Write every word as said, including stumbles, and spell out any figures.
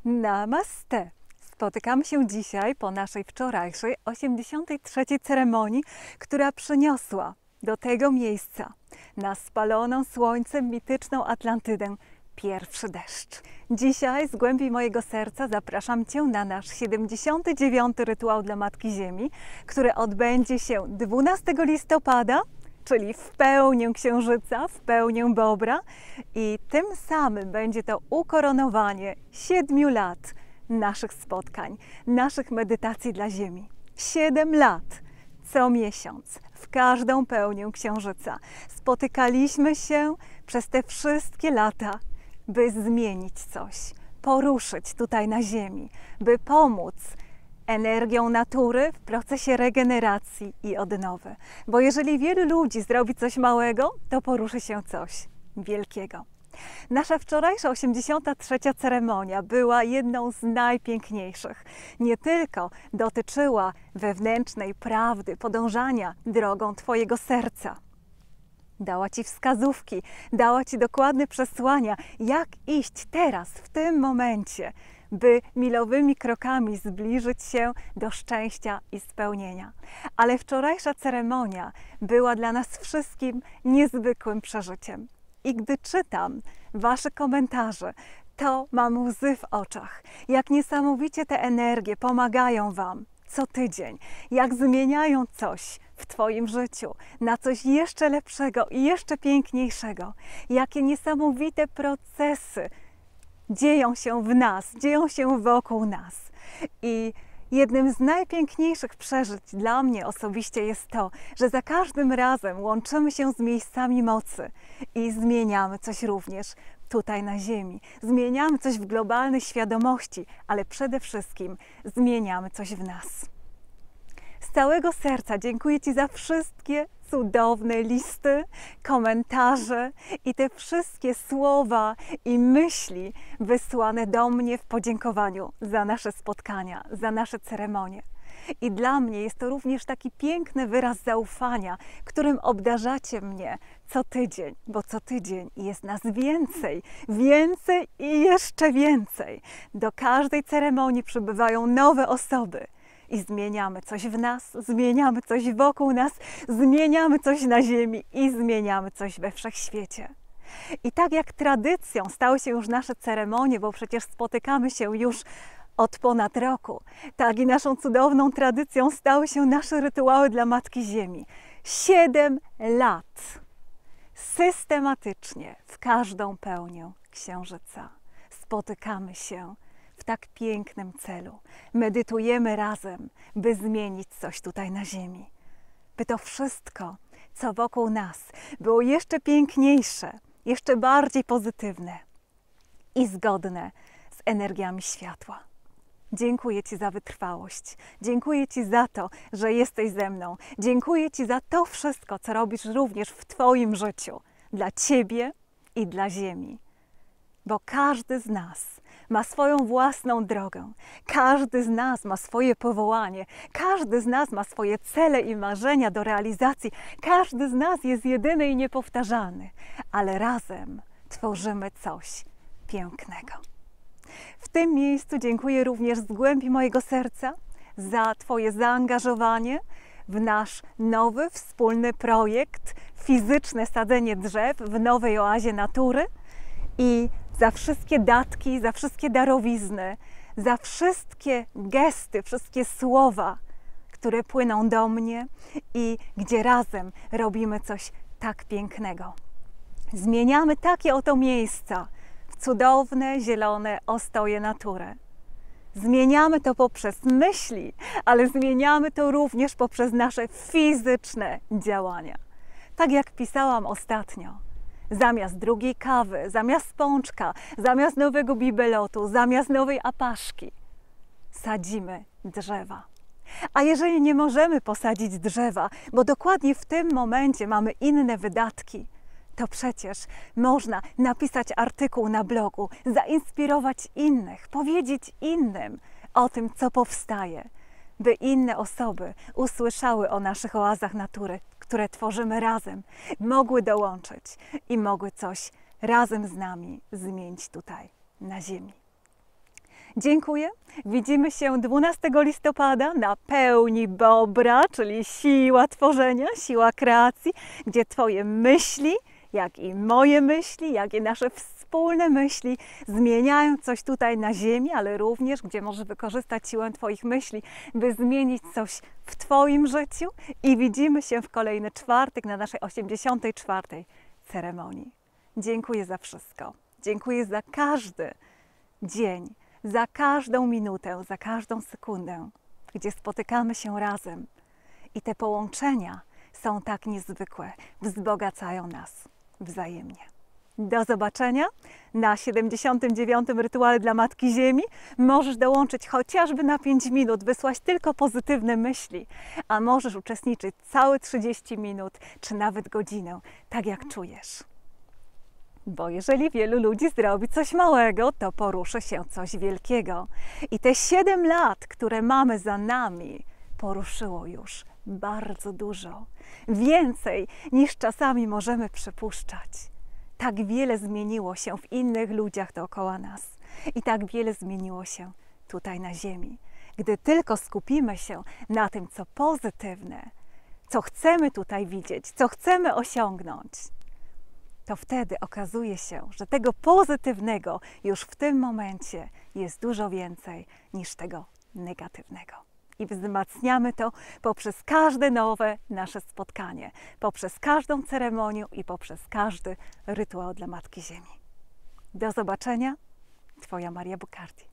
Namaste! Spotykamy się dzisiaj po naszej wczorajszej osiemdziesiątej trzeciej ceremonii, która przyniosła do tego miejsca, na spaloną słońcem mityczną Atlantydę, pierwszy deszcz. Dzisiaj z głębi mojego serca zapraszam Cię na nasz siedemdziesiąty dziewiąty rytuał dla Matki Ziemi, który odbędzie się dwunastego listopada, czyli w pełnię Księżyca, w pełnię Bobra, i tym samym będzie to ukoronowanie siedmiu lat naszych spotkań, naszych medytacji dla Ziemi. Siedem lat, co miesiąc, w każdą pełnię Księżyca. Spotykaliśmy się przez te wszystkie lata, by zmienić coś, poruszyć tutaj na Ziemi, by pomóc energią natury w procesie regeneracji i odnowy. Bo jeżeli wielu ludzi zrobi coś małego, to poruszy się coś wielkiego. Nasza wczorajsza osiemdziesiąta trzecia ceremonia była jedną z najpiękniejszych. Nie tylko dotyczyła wewnętrznej prawdy, podążania drogą Twojego serca. Dała Ci wskazówki, dała Ci dokładne przesłania, jak iść teraz, w tym momencie, by milowymi krokami zbliżyć się do szczęścia i spełnienia. Ale wczorajsza ceremonia była dla nas wszystkim niezwykłym przeżyciem. I gdy czytam Wasze komentarze, to mam łzy w oczach. Jak niesamowicie te energie pomagają Wam co tydzień, jak zmieniają coś w Twoim życiu na coś jeszcze lepszego i jeszcze piękniejszego. Jakie niesamowite procesy dzieją się w nas, dzieją się wokół nas. I jednym z najpiękniejszych przeżyć dla mnie osobiście jest to, że za każdym razem łączymy się z miejscami mocy i zmieniamy coś również tutaj na Ziemi. Zmieniamy coś w globalnej świadomości, ale przede wszystkim zmieniamy coś w nas. Z całego serca dziękuję Ci za wszystkie cudowne listy, komentarze i te wszystkie słowa i myśli wysłane do mnie w podziękowaniu za nasze spotkania, za nasze ceremonie. I dla mnie jest to również taki piękny wyraz zaufania, którym obdarzacie mnie co tydzień, bo co tydzień jest nas więcej, więcej i jeszcze więcej. Do każdej ceremonii przybywają nowe osoby. I zmieniamy coś w nas, zmieniamy coś wokół nas, zmieniamy coś na Ziemi i zmieniamy coś we wszechświecie. I tak jak tradycją stały się już nasze ceremonie, bo przecież spotykamy się już od ponad roku, tak i naszą cudowną tradycją stały się nasze rytuały dla Matki Ziemi. Siedem lat systematycznie w każdą pełnię Księżyca spotykamy się w tak pięknym celu. Medytujemy razem, by zmienić coś tutaj na Ziemi. By to wszystko, co wokół nas, było jeszcze piękniejsze, jeszcze bardziej pozytywne i zgodne z energiami światła. Dziękuję Ci za wytrwałość. Dziękuję Ci za to, że jesteś ze mną. Dziękuję Ci za to wszystko, co robisz również w Twoim życiu. Dla Ciebie i dla Ziemi. Bo każdy z nas ma swoją własną drogę. Każdy z nas ma swoje powołanie. Każdy z nas ma swoje cele i marzenia do realizacji. Każdy z nas jest jedyny i niepowtarzalny. Ale razem tworzymy coś pięknego. W tym miejscu dziękuję również z głębi mojego serca za Twoje zaangażowanie w nasz nowy, wspólny projekt Fizyczne sadzenie drzew w nowej oazie natury i za wszystkie datki, za wszystkie darowizny, za wszystkie gesty, wszystkie słowa, które płyną do mnie i gdzie razem robimy coś tak pięknego. Zmieniamy takie oto miejsca w cudowne, zielone ostoje natury. Zmieniamy to poprzez myśli, ale zmieniamy to również poprzez nasze fizyczne działania. Tak jak pisałam ostatnio. Zamiast drugiej kawy, zamiast pączka, zamiast nowego bibelotu, zamiast nowej apaszki, sadzimy drzewa. A jeżeli nie możemy posadzić drzewa, bo dokładnie w tym momencie mamy inne wydatki, to przecież można napisać artykuł na blogu, zainspirować innych, powiedzieć innym o tym, co powstaje, by inne osoby usłyszały o naszych oazach natury, które tworzymy razem, mogły dołączyć i mogły coś razem z nami zmienić tutaj na Ziemi. Dziękuję. Widzimy się dwunastego listopada na pełni Bobra, czyli siła tworzenia, siła kreacji, gdzie Twoje myśli, jak i moje myśli, jak i nasze wspólne myśli zmieniają coś tutaj na ziemi, ale również gdzie możesz wykorzystać siłę Twoich myśli, by zmienić coś w Twoim życiu. I widzimy się w kolejny czwartek na naszej osiemdziesiątej czwartej ceremonii. Dziękuję za wszystko. Dziękuję za każdy dzień, za każdą minutę, za każdą sekundę, gdzie spotykamy się razem. I te połączenia są tak niezwykłe, wzbogacają nas wzajemnie. Do zobaczenia na siedemdziesiątym dziewiątym rytuale dla Matki Ziemi. Możesz dołączyć chociażby na pięć minut, wysłać tylko pozytywne myśli, a możesz uczestniczyć całe trzydzieści minut, czy nawet godzinę, tak jak czujesz. Bo jeżeli wielu ludzi zrobi coś małego, to poruszy się coś wielkiego. I te siedem lat, które mamy za nami, poruszyło już bardzo dużo. Więcej niż czasami możemy przypuszczać. Tak wiele zmieniło się w innych ludziach dookoła nas. I tak wiele zmieniło się tutaj na ziemi. Gdy tylko skupimy się na tym, co pozytywne, co chcemy tutaj widzieć, co chcemy osiągnąć, to wtedy okazuje się, że tego pozytywnego już w tym momencie jest dużo więcej niż tego negatywnego. I wzmacniamy to poprzez każde nowe nasze spotkanie, poprzez każdą ceremonię i poprzez każdy rytuał dla Matki Ziemi. Do zobaczenia, Twoja Maria Bucardi.